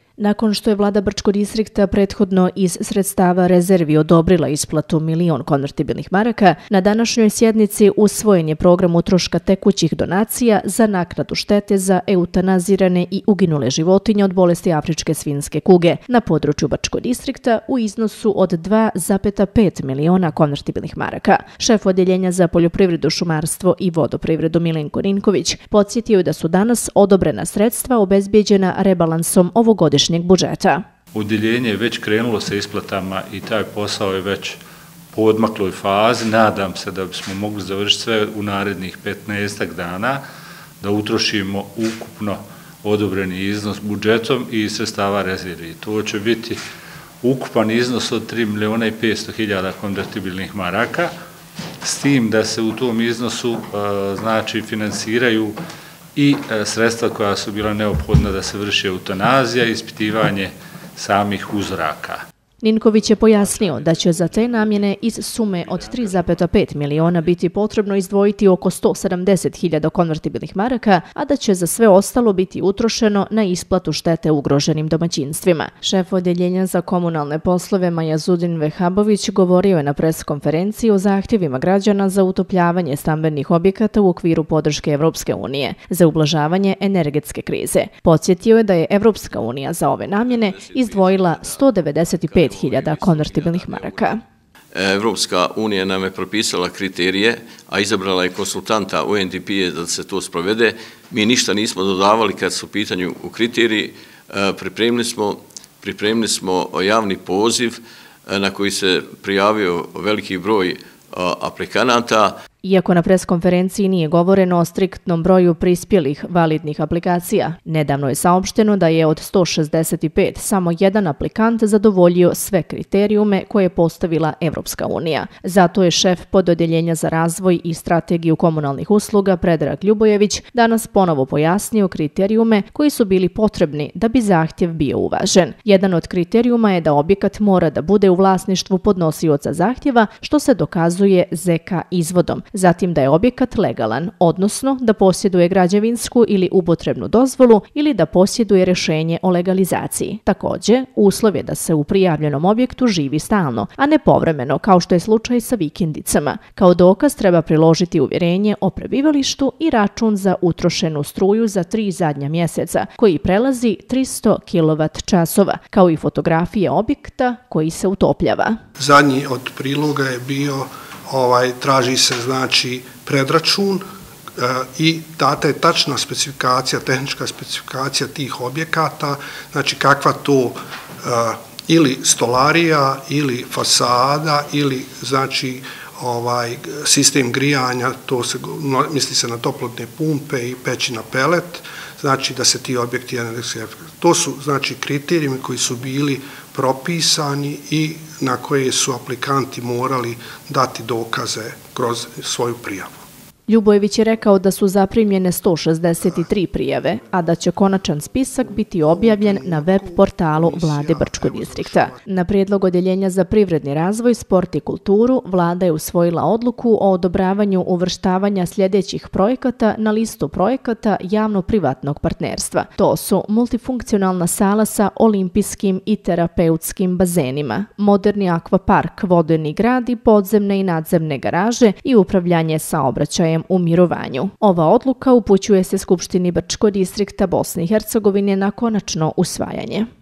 Nakon što je vlada Brčkog distrikta prethodno iz sredstava rezervi odobrila isplatu 1.000.000 konvertibilnih maraka, na današnjoj sjednici usvojen je program utroška tekućih donacija za naknadu štete za eutanazirane i uginule životinje od bolesti afričke svinjske kuge na području Brčkog distrikta u iznosu od 2,5 miliona konvertibilnih maraka. Šef Odjeljenja za poljoprivredu, šumarstvo i vodoprivredu Milenko Ninković podsjetio je da su danas odobrena sredstva obezbijeđena rebalansom ovogodišnjeg budžeta. Odjeljenje je već krenulo sa isplatama i taj posao je već po odmakloj fazi. Nadam se da bismo mogli završiti sve u narednih 15 dana, da utrošimo ukupno odobreni iznos budžetom i sredstava rezervi. To će biti ukupan iznos od 3.500.000 konvertibilnih maraka, s tim da se u tom iznosu finansiraju i sredstva koja su bila neophodna da se vrši eutanazija i ispitivanje samih uzoraka. Ninković je pojasnio da će za te namjene iz sume od 3,5 miliona biti potrebno izdvojiti oko 170.000 konvertibilnih maraka, a da će za sve ostalo biti utrošeno na isplatu štete ugroženim domaćinstvima. Šef Odjeljenja za komunalne poslove Majazudin Vehabović govorio je na preskonferenciji o zahtjevima građana za utopljavanje stambenih objekata u okviru podrške Evropske unije za ublažavanje energetske krize. Podsjetio je da je Evropska unija za ove namjene izdvojila 195.000 konvertibilnih maraka. Evropska unija nam je propisala kriterije, a izabrala je konsultanta UNDP da se to sprovede. Mi ništa nismo dodavali kad su u pitanju u kriteriji. Pripremili smo javni poziv na koji se prijavio veliki broj aplikanata. Iako na preskonferenciji nije govoreno o striktnom broju prispjelih validnih aplikacija, nedavno je saopšteno da je od 165 samo jedan aplikant zadovoljio sve kriterijume koje je postavila Evropska unija. Zato je šef Pododjeljenja za razvoj i strategiju komunalnih usluga Predrag Ljubojević danas ponovo pojasnio kriterijume koji su bili potrebni da bi zahtjev bio uvažen. Jedan od kriterijuma je da objekat mora da bude u vlasništvu podnosioca zahtjeva, što se dokazuje ZK izvodom. Zatim da je objekat legalan, odnosno da posjeduje građevinsku ili upotrebnu dozvolu ili da posjeduje rješenje o legalizaciji. Također, uslov je da se u prijavljenom objektu živi stalno, a ne povremeno, kao što je slučaj sa vikendicama. Kao dokaz treba priložiti uvjerenje o prebivalištu i račun za utrošenu struju za 3 zadnja mjeseca, koji prelazi 300 kWh, kao i fotografije objekta koji se utopljava. Zadnji od priloga je bio traži se predračun i data je tačna specifikacija, tehnička specifikacija tih objekata, kakva to ili stolarija ili fasada ili sistem grijanja, misli se na toplotne pumpe i peći na pelet, da se ti objekti energetski efikasni. To su kriterijumi koji su bili propisani i na koje su aplikanti morali dati dokaze kroz svoju prijavu. Ljubojević je rekao da su zaprimljene 163 prijave, a da će konačan spisak biti objavljen na web portalu vlade Brčkog distrikta. Na prijedlog Odjeljenja za privredni razvoj, sport i kulturu, vlada je usvojila odluku o odobravanju uvrštavanja sljedećih projekata na listu projekata javno-privatnog partnerstva. To su multifunkcionalna sala sa olimpijskim i terapeutskim bazenima, moderni akvapark, vodeni grad i podzemne i nadzemne garaže i upravljanje saobraćajem u mirovanju. Ova odluka upućuje se Skupštini Brčkog distrikta Bosne i Hercegovine na konačno usvajanje.